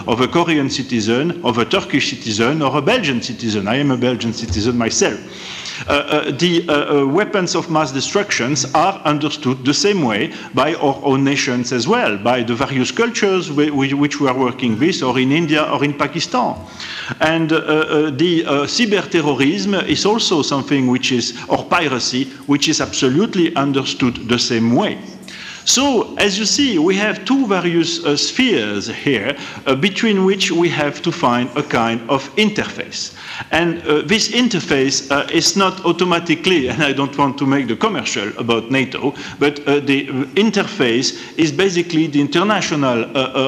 of a Korean citizen, of a Turkish citizen, or a Belgian citizen. I am a Belgian citizen myself. The weapons of mass destruction are understood the same way by our own nations as well, by the various cultures which we are working with, or in India or in Pakistan. And the cyber-terrorism is also something which is, or piracy, which is absolutely understood the same way. So, as you see, we have two various spheres here between which we have to find a kind of interface. And this interface is not automatically, and I don't want to make the commercial about NATO, but the interface is basically the international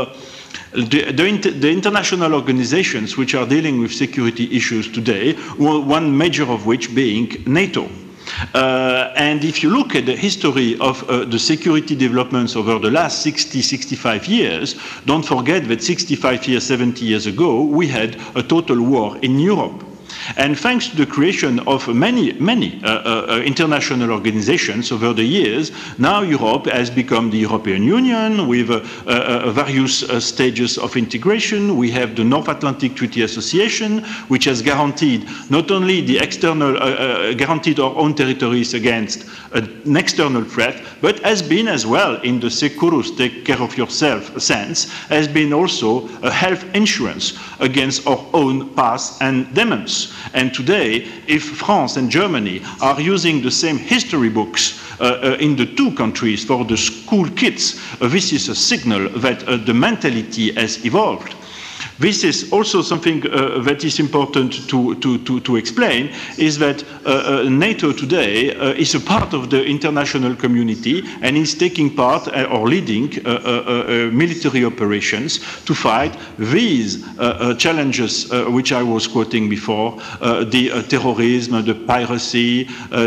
the international organizations which are dealing with security issues today, one major of which being NATO. And if you look at the history of the security developments over the last 60, 65 years, don't forget that 65 years, 70 years ago, we had a total war in Europe. And thanks to the creation of many international organizations over the years, now Europe has become the European Union with various stages of integration. We have the North Atlantic Treaty Association, which has guaranteed not only the external, guaranteed our own territories against an external threat, but has been as well in the Securus, take care of yourself sense, has been also a health insurance against our own past and demons. And today, if France and Germany are using the same history books in the two countries for the school kids, this is a signal that the mentality has evolved. This is also something that is important to explain, is that NATO today is a part of the international community and is taking part or leading military operations to fight these challenges which I was quoting before, the terrorism, the piracy,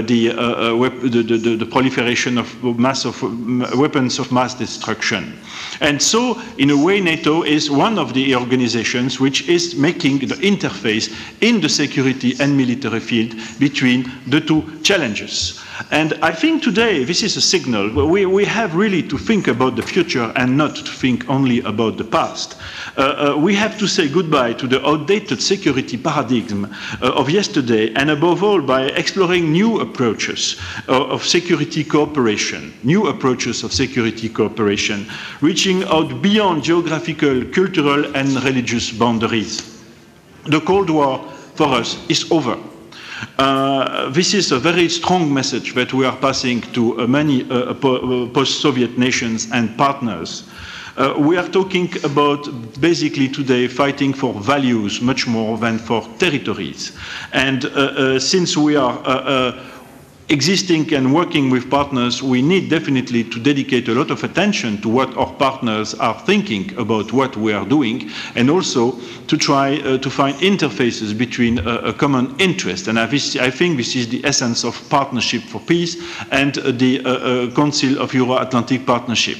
the proliferation of weapons of mass destruction. And so, in a way, NATO is one of the organizations which is making the interface in the security and military field between the two challenges. And I think today this is a signal where we have really to think about the future and not to think only about the past. We have to say goodbye to the outdated security paradigm of yesterday, and above all by exploring new approaches of security cooperation, new approaches of security cooperation, reaching out beyond geographical, cultural and religious boundaries. The Cold War for us is over. This is a very strong message that we are passing to many post-Soviet nations and partners. We are talking about basically today fighting for values much more than for territories. And since we are existing and working with partners, we need definitely to dedicate a lot of attention to what our partners are thinking about what we are doing, and also to try to find interfaces between a common interest. And I think this is the essence of Partnership for Peace and the Council of Euro-Atlantic Partnership.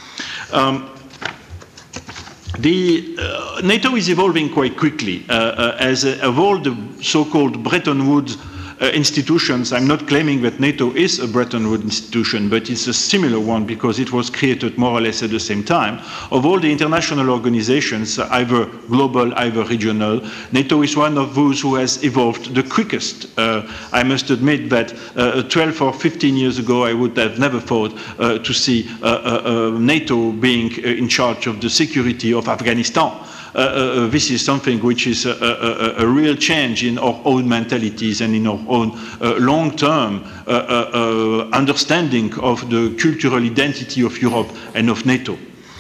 NATO is evolving quite quickly. As of all the so-called Bretton Woods institutions, I'm not claiming that NATO is a Bretton Woods institution, but it's a similar one because it was created more or less at the same time. Of all the international organizations, either global, either regional, NATO is one of those who has evolved the quickest. I must admit that 12 or 15 years ago, I would have never thought to see NATO being in charge of the security of Afghanistan. This is something which is a real change in our own mentalities and in our own long-term understanding of the cultural identity of Europe and of NATO.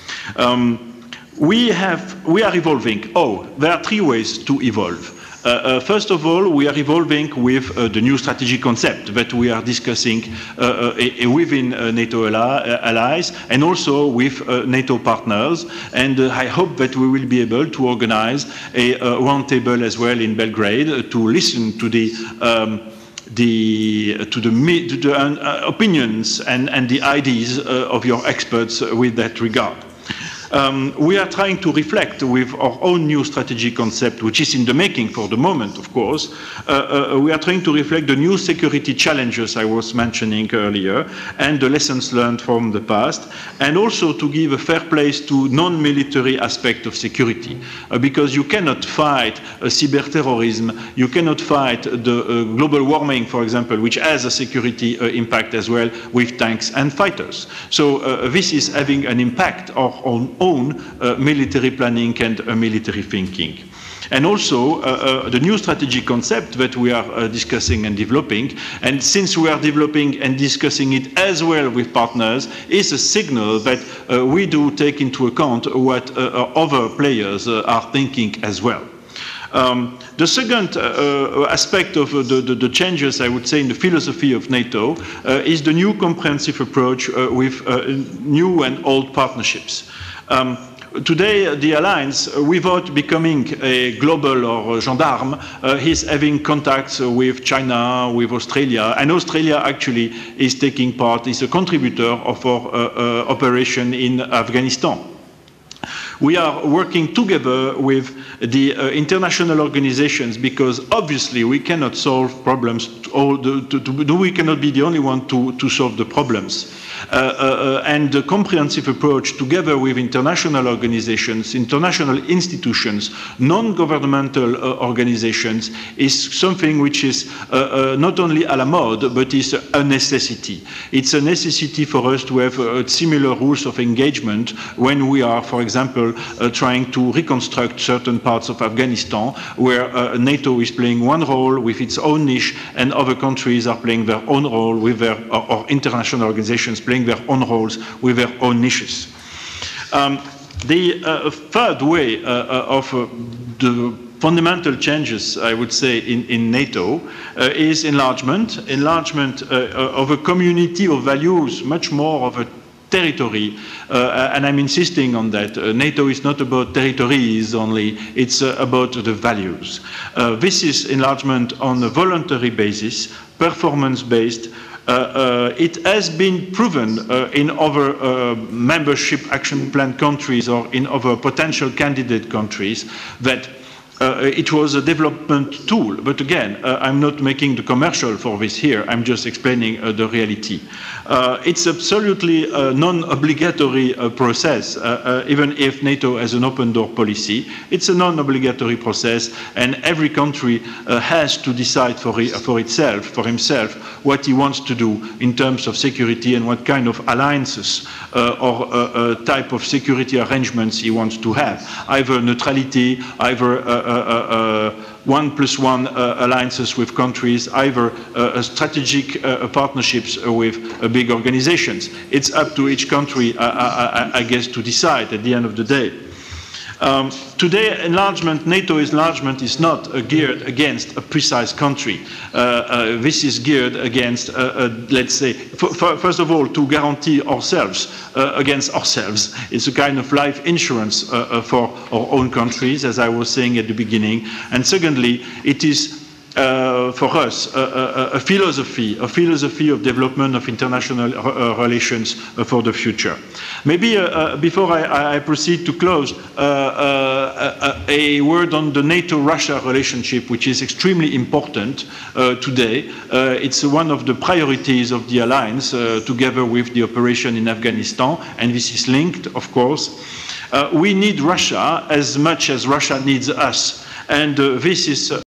We are evolving. Oh, there are three ways to evolve. First of all, we are evolving with the new strategic concept that we are discussing within NATO allies and also with NATO partners. And I hope that we will be able to organize a roundtable as well in Belgrade to listen to the opinions and the ideas of your experts with that regard. We are trying to reflect with our own new strategy concept, which is in the making for the moment, of course. We are trying to reflect the new security challenges I was mentioning earlier and the lessons learned from the past, and also to give a fair place to non-military aspect of security, because you cannot fight cyberterrorism, you cannot fight the global warming, for example, which has a security impact as well, with tanks and fighters. So this is having an impact on own military planning and military thinking. And also the new strategic concept that we are discussing and developing, and since we are developing and discussing it as well with partners, is a signal that we do take into account what other players are thinking as well. The second aspect of the changes, I would say, in the philosophy of NATO is the new comprehensive approach with new and old partnerships. Today, the alliance, without becoming a global or gendarme, is having contacts with China, with Australia, and Australia actually is taking part, is a contributor of our operation in Afghanistan. We are working together with the international organizations because obviously we cannot solve problems, we cannot be the only one to solve the problems. And the comprehensive approach together with international organizations, international institutions, non-governmental organizations is something which is not only à la mode, but is a necessity. It's a necessity for us to have similar rules of engagement when we are, for example, trying to reconstruct certain parts of Afghanistan, where NATO is playing one role with its own niche, and other countries are playing their own role with their, or international organizations playing their own roles with their own niches. The third way of the fundamental changes, I would say, in NATO is enlargement. Enlargement of a community of values, much more of a territory, and I'm insisting on that. NATO is not about territories only, it's about the values. This is enlargement on a voluntary basis, performance-based. It has been proven in other membership action plan countries or in other potential candidate countries that it was a development tool. But again, I'm not making the commercial for this here, I'm just explaining the reality. It's absolutely a non-obligatory process, even if NATO has an open door policy. It's a non-obligatory process, and every country has to decide for itself, for himself, what he wants to do in terms of security and what kind of alliances or type of security arrangements he wants to have. Either neutrality, either 1+1 alliances with countries, either strategic partnerships with big organizations. It's up to each country, I guess, to decide at the end of the day. Today, enlargement, NATO enlargement is not geared against a precise country. This is geared against, let's say, first of all, to guarantee ourselves against ourselves. It's a kind of life insurance for our own countries, as I was saying at the beginning. And secondly, it is for us a philosophy of development of international relations for the future. Maybe before I proceed to close, a word on the NATO-Russia relationship, which is extremely important today. It's one of the priorities of the alliance, together with the operation in Afghanistan, and this is linked, of course. We need Russia as much as Russia needs us, and this is